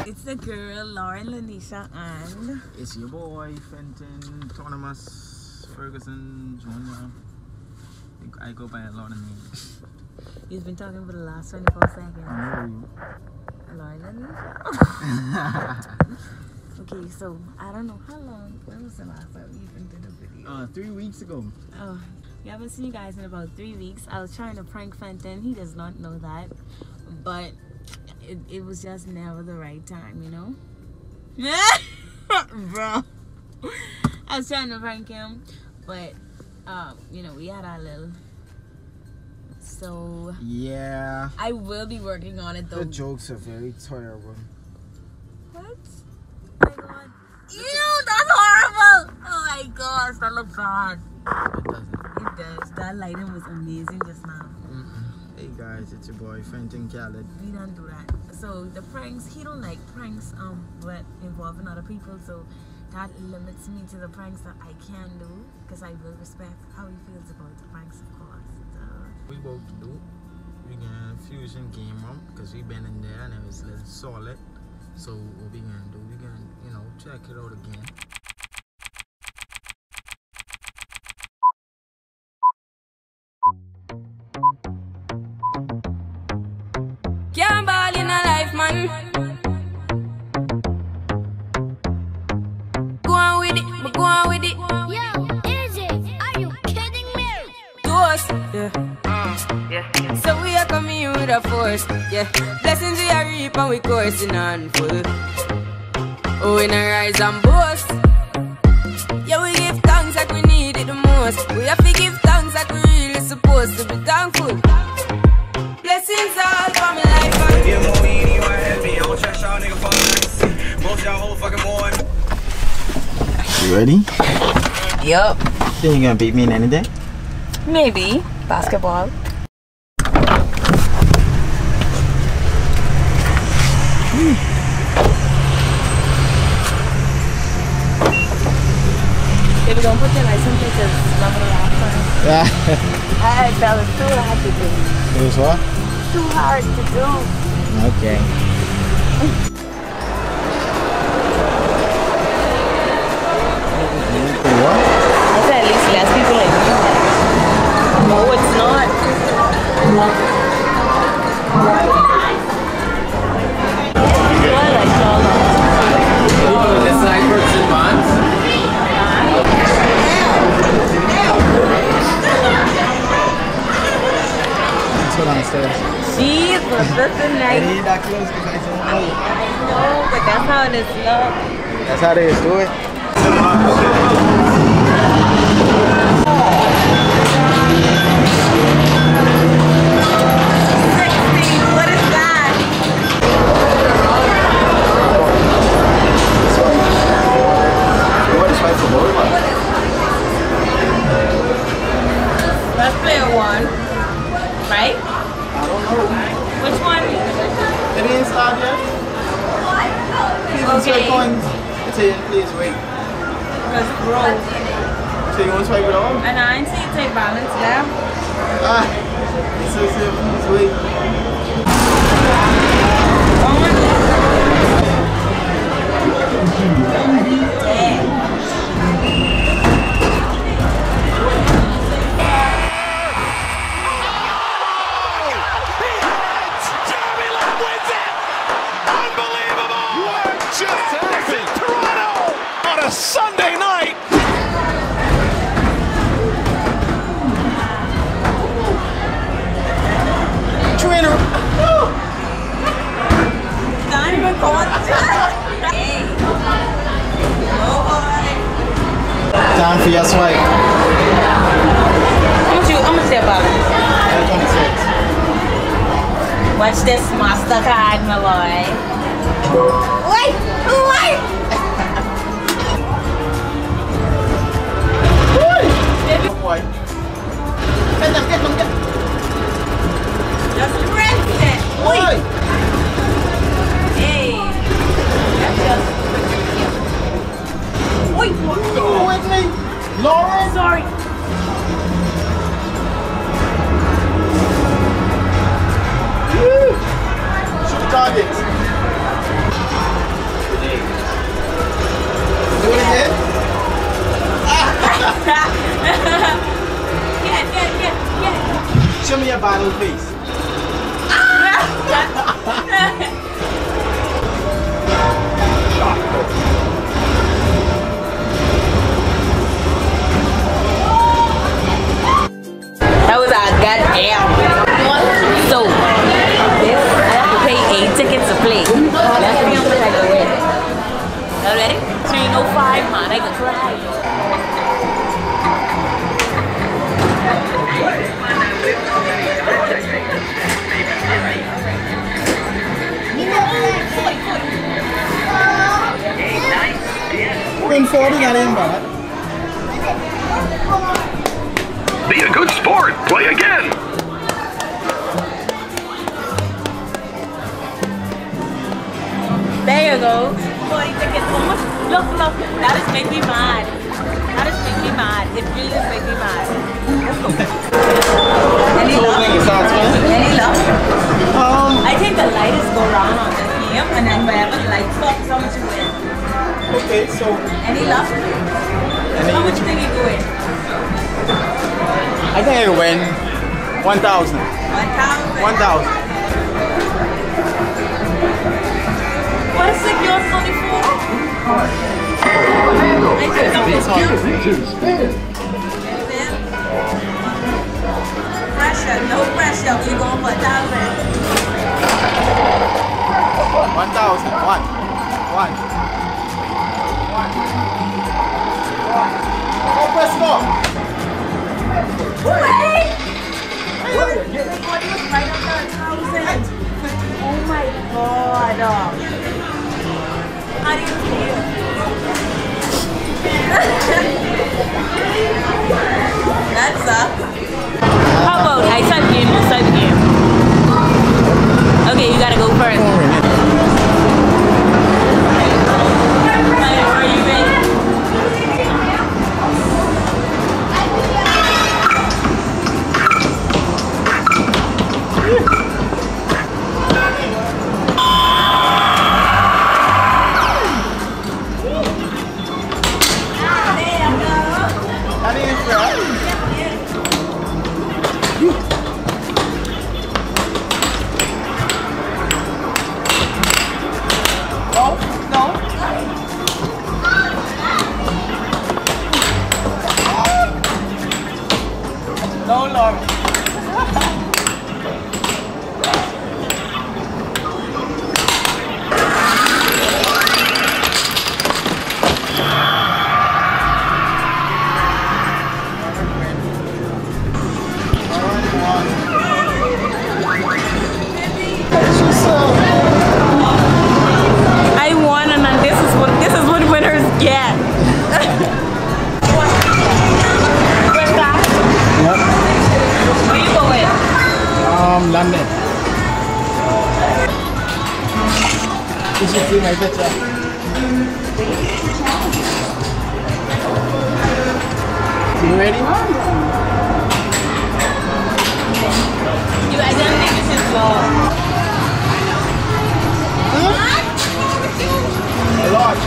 It's the girl, Lauren, Lanisha, and... It's your boy, Fenton, Thomas Ferguson Jr. I go by a lot of names. You've been talking for the last 24 seconds. I know you. Lauren, Lanisha. Okay, so I don't know how long. When was the last time you even did a video? 3 weeks ago. Oh, we haven't seen you guys in about 3 weeks. I was trying to prank Fenton. He does not know that, but it was just never the right time, you know. Bro, I was trying to prank him, but you know, we had our little. So yeah, I will be working on it though. The jokes are very terrible. What? Oh my god. Ew, that's horrible. Oh my gosh, that looks bad. It doesn't. It does. That lighting was amazing just now. Hey guys, it's your boy Fenton Khaled. We don't do that. So the pranks, he don't like pranks but involving other people, so that limits me to the pranks that I can do, because I will respect how he feels about the pranks, of course. We both do. We gonna fusion game room because we been in there and it was a little solid. So what we gonna do? We gonna, you know, check it out again. Can't ball in a life, man. Go on with it, but go on with it. Yo, is it? Are you kidding me? To us, yeah. So we are coming in with a force, yeah. Blessings we are reap and we coursing on full. Oh, we not rise and boast. Yeah, we give thanks like we need it the most. We have to give thanks like we really supposed to be thankful. Blessings all for my life. Get more anywhere heavy. I don't trash y'all nigga fucking. Most y'all whole fucking morning. You ready? Yup. Think you gonna beat me in anything? Maybe. Basketball. If you don't put your license plate, it's not gonna last time. Yeah. That was too hard to do. It was what? Too hard to do. Okay. What? I said at least less people like me. No, it's not. I like y'all. This like works in bonds. Let's go downstairs. Jeez, but listen It nice. ain't that close because I don't know. I know, but that's how it is. Look. That's how they do it. What is that? Let's play a one, right? I don't know. Which one? It ain't started yet. Please Okay. swipe coins. It's a please wait. Because bro, So you want to swipe it on? and I ain't see you take balance there. Ah. It's so please wait. Just happened. Toronto on a Sunday night. Trainer. Not even going Hey. Oh boy. Time for your swipe. How much that balance? 26. Watch this MasterCard, my boy. Wait! Wait! Boy. Get them, get them, get them. Just press it. Wait. Hey. That's just Wait. Go with me. Lauren. Sorry. Shoot the target. Show me your battle face. That was our goddamn. So, this, I have to pay 8 tickets to play. Let's see how I go win. Y'all ready? 305, man. I can try. Win 40, that ain't bad. Be a good sport. Play again. There you go. 40 tickets. Look, look. That just make me mad. That just make me mad. It really just make me mad. Let's go. Any luck? Any luck? I think the lightest go round on this game, and then wherever the light stops, how much you win? Okay, so Any luck? How much you think you go in? I think I can win 1,000. 1,000. 1,000. What is it? Yours is only 4? I think I'm pressure, no pressure. We're going for 1,000. 1,000. One. Oh, press more. Wait! My body was right under 1,000. Oh my god. How do you feel? That sucks. How about I type game, you type game? Okay, you gotta go first. Are you ready? I won, and then this is what winners get. Where's that? Yep. Where you going? London. You should see my picture. You ready? I don't think this is long. A lot.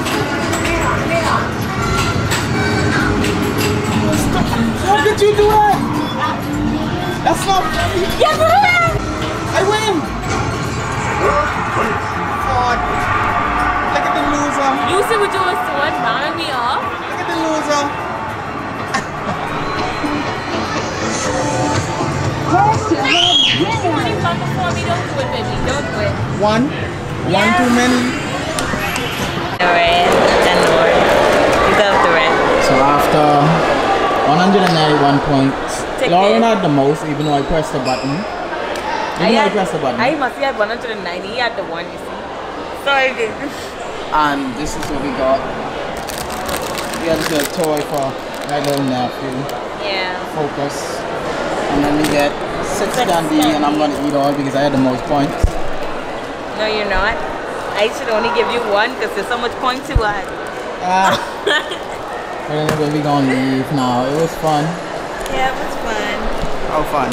How did you do that? That's not funny. Yes, it is! I win! God. Look at the loser. You see what you was doing, rounding me off? Look at the loser. You want to come before me? Don't do it, baby. Don't do it. One too many. Alright, then you got the red. So after 191 points, Take Lauren it. had the most, even though I pressed the button. I pressed the button. I must have had 190. He had the one, you see. So I did. And this is what we got. We got this little toy for my little nephew. Yeah. Focus. And then we get 6 candy, and I'm gonna eat all because I had the most points. No, you're not. I should only give you one because there's so much points you had. But anyway, we gonna leave now. It was fun. Yeah, it was fun. How fun.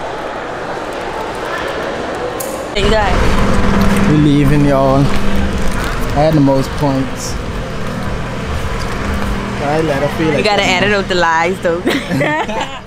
You got We leaving, y'all. I had the most points. I I let her feel like You gotta edit out the lies though.